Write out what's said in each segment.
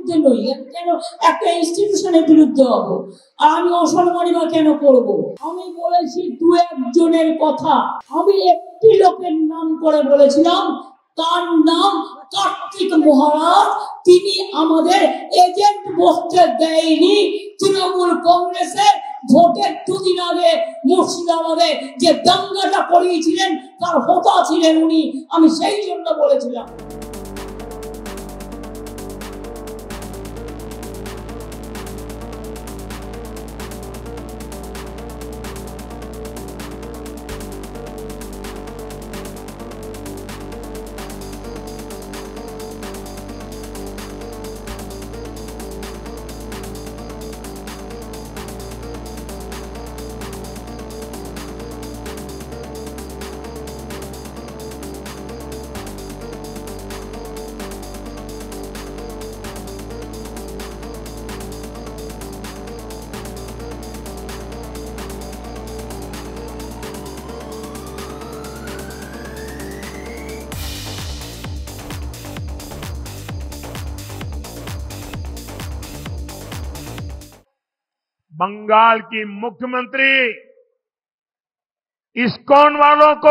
বিরুদ্ধে নই, কেন একটা ইনস্টিটিউশনের বিরুদ্ধে হবো? আর আমি অসম্মানী বা কেন করবো? আমি বলেছি দু একজনের কথা, আমি একটি লোকের নাম করে বলেছিলাম, তার নাম কার্তিক মহারাজ। তিনি আমাদের এজেন্ট বসতে দেয়নি। তৃণমূল কংগ্রেসের ভোটের দুদিন আগে মুর্শিদাবাদে যে দাঙ্গাটা করিয়েছিলেন তার হোতা ছিলেন উনি। আমি সেই জন্য বলেছিলাম। बंगाल की मुख्यमंत्री इस्कॉन वालों को,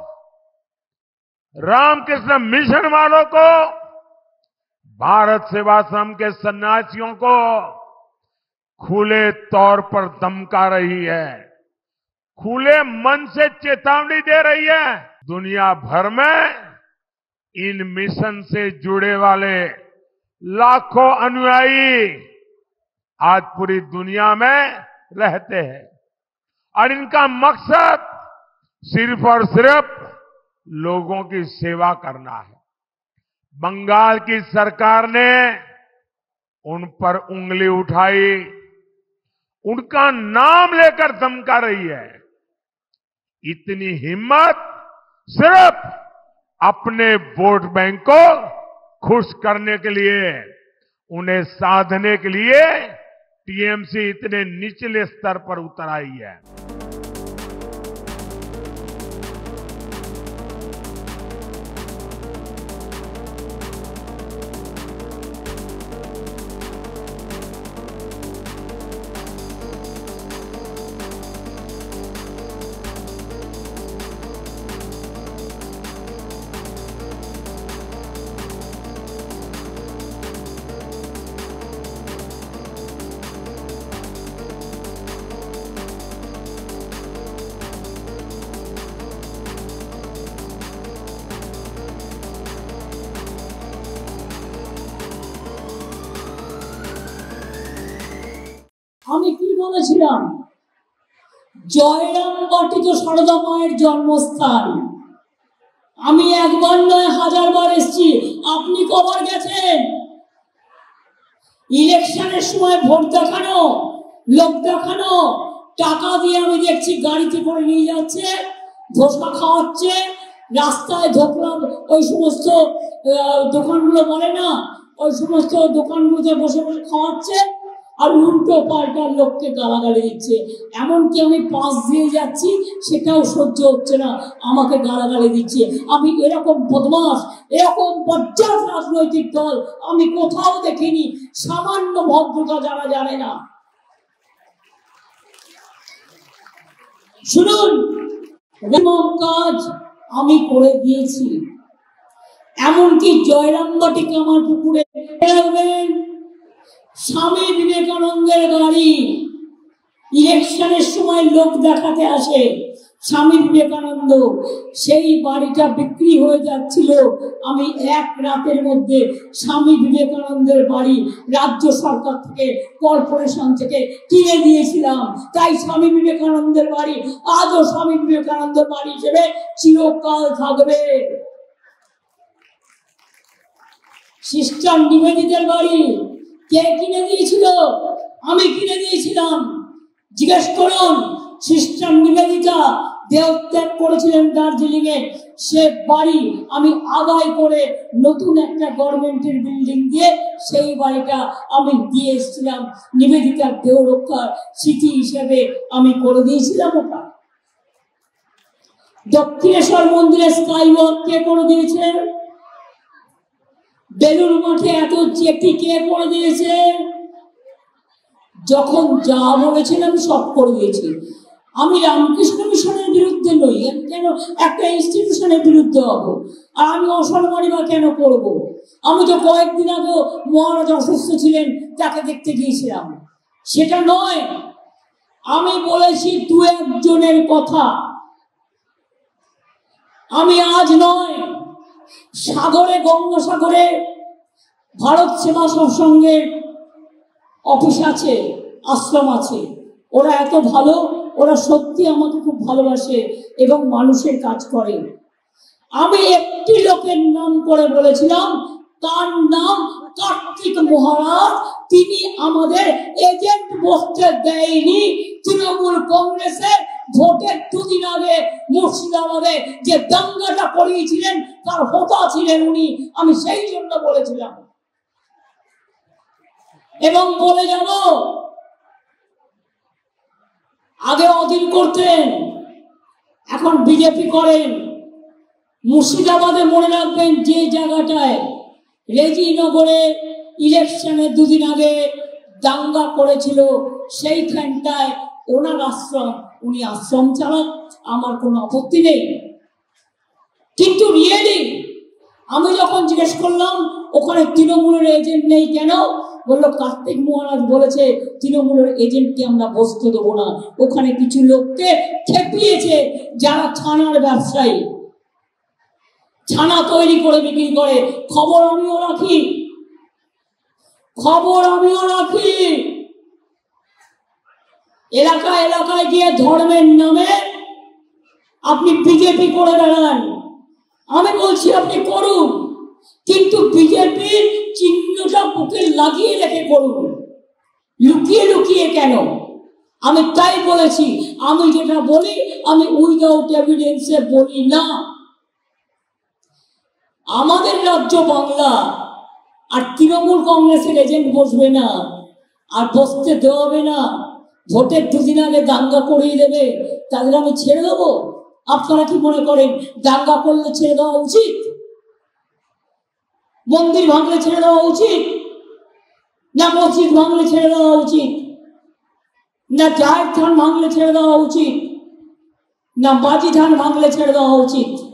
रामकृष्ण मिशन वालों को, भारत सेवाश्रम के सन्यासियों को खुले तौर पर धमका रही है, खुले मन से चेतावनी दे रही है। दुनिया भर में इन मिशन से जुड़े वाले लाखों अनुयायी आज पूरी दुनिया में रहते हैं और इनका मकसद सिर्फ और सिर्फ लोगों की सेवा करना है। बंगाल की सरकार ने उन पर उंगली उठाई, उनका नाम लेकर धमका रही है। इतनी हिम्मत सिर्फ अपने वोट बैंक को खुश करने के लिए, उन्हें साधने के लिए टीएमसी इतने निचले स्तर पर उतर आई है। আমি কি বলেছিলাম? জয়রামবাটি তো সারদা মায়ের জন্মস্থান। আমি একবার নয় হাজারবার এসেছি। আপনি কবার গেছেন? ইলেকশনের সময় ভোট দেখানো, লোক দেখানো, টাকা দিয়ে আমি দেখছি গাড়িতে করে নিয়ে যাচ্ছে, ধোসা খাওয়াচ্ছে, রাস্তায় ধোকলা ওই সমস্ত দোকানগুলো বলে না, ওই সমস্ত দোকানগুলোতে বসে বসে খাওয়াচ্ছে আর উল্টো পাল্টার লোককে গালাগালি দিচ্ছে। এমনকি আমি পাশ দিয়ে যাচ্ছি, সেটাও সহ্য হচ্ছে না, আমাকে গালাগালি দিচ্ছে। আমি এরকম বদমাশ, এরকম বজ্জাত রাজনৈতিক দল আমি কোথাও দেখিনি। সামান্য ভদ্রতা যারা জানে না। শুনুন, কাজ আমি করে দিয়েছি। এমনকি জয়রামবাটিকে আমার পুকুরে রাখবেন। স্বামী বিবেকানন্দের বাড়ি ইলেকশনের সময় লোক দেখাতে আসে স্বামী বিবেকানন্দ, সেই বাড়িটা বিক্রি হয়ে যাচ্ছিল। আমি এক রাতের মধ্যে স্বামী বিবেকানন্দের বাড়ি রাজ্য সরকার থেকে, কর্পোরেশন থেকে কিনে দিয়েছিলাম। তাই স্বামী বিবেকানন্দের বাড়ি আজও স্বামী বিবেকানন্দের বাড়ি হিসেবে চিরকাল থাকবে। সিস্টার নিবেদিতার বাড়ি কে কিনে দিয়েছিল? আমি কিনে দিয়েছিলাম। জিজ্ঞেস করুন, সিস্টার নিবেদিতা দেহত্যাগ করেছিলেন দার্জিলিং এ, সে বাড়ি আমি আদায় করে নতুন একটা গভর্নমেন্টের বিল্ডিং দিয়ে সেই বাড়িটা আমি দিয়ে এসেছিলাম। নিবেদিতার দেহ রক্ষার স্মৃতি হিসেবে আমি করে দিয়েছিলাম ওটা। দক্ষিণেশ্বর মন্দিরে স্কাই ওয়াক কে করে দিয়েছে? বেলুর মাঠে এত চেকটি কে করে দিয়েছে? যখন যা বলেছেন আমি সব করে দিয়েছি। আমি রামকৃষ্ণ মিশনের বিরুদ্ধে নই, কেন একটা ইনস্টিটিউশনের বিরুদ্ধে হব? আর আমি অসম্মানী বা কেন করব? আমি তো কয়েকদিন আগে মহারাজ অসুস্থ ছিলেন, তাকে দেখতে গিয়েছিলাম, সেটা নয়। আমি বলেছি দু একজনের কথা। আমি আজ নয়, সাগরে, গঙ্গাসাগরে ভারত সেবা সৎসঙ্গের অফিস আছে, আশ্রম আছে। ওরা এত ভালো, ওরা সত্যি আমাকে খুব ভালোবাসে এবং মানুষের কাজ করে। আমি একটি লোকের নাম করে বলেছিলাম, তার নাম কার্তিক মহারাজ। তিনি আমাদের এজেন্ট বসতে দেয়নি। তৃণমূল কংগ্রেসের ভোটের দুদিন আগে মুর্শিদাবাদে যে দাঙ্গাটা করিয়েছিলেন তার হোতা ছিলেন উনি। আমি সেই জন্য বলেছিলাম এবং বলে যাব, আগে অধীন করতেন, এখন বিজেপি করেন। মুর্শিদাবাদে মনে রাখবেন, যে জায়গাটায় রেজিনগরে ইলেকশনের দুদিন আগে দাঙ্গা করেছিল সেইখানটায় ওনার আশ্রম, উনি আশ্রম চালান, আমার কোনো আপত্তি নেই। কিন্তু রিয়েলি আমি যখন জিজ্ঞেস করলাম ওখানে তৃণমূলের এজেন্ট নেই কেন, বললো কার্তিক মহারাজ বলেছে তৃণমূলের এজেন্টকে আমরা বসতে দেবো না। ওখানে কিছু লোককে খেপিয়েছে যারা ছানার ব্যবসায়ী, ছানা তৈরি করে বিক্রি করে। খবর আমিও রাখি, খবর আমিও রাখি। এলাকায় এলাকায় গিয়ে ধর্মের নামে আপনি বিজেপি করে বেড়ান। আমি বলছি আপনি করুন, কিন্তু বিজেপির চিহ্নটা বুকে লাগিয়ে রেখে করুন, লুকিয়ে লুকিয়ে কেন? আমি তাই বলেছি, আমি যেটা বলি আমি উইদাউট এভিডেন্সে বলি না। আমাদের রাজ্য বাংলা, আর তৃণমূল কংগ্রেসের এজেন্ট বসবে না, আর বসতে দেওয়া হবে না। ভোটের দুদিন আগে দাঙ্গা করিয়ে দেবে, তাদের আমি ছেড়ে দেবো? আপনারা কি মনে করেন দাঙ্গা করলে ছেড়ে দেওয়া উচিত? মন্দির ভাঙলে ছেড়ে দেওয়া উচিত না? মসজিদ ভাঙলে ছেড়ে দেওয়া উচিত না? জায়ের থান ভাঙলে ছেড়ে দেওয়া উচিত না? বাজি ধান ভাঙলে ছেড়ে দেওয়া উচিত?